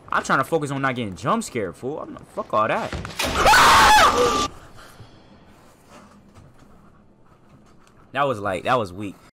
I'm trying to focus on not getting jump scared, fool. I'm not, fuck all that. That was weak.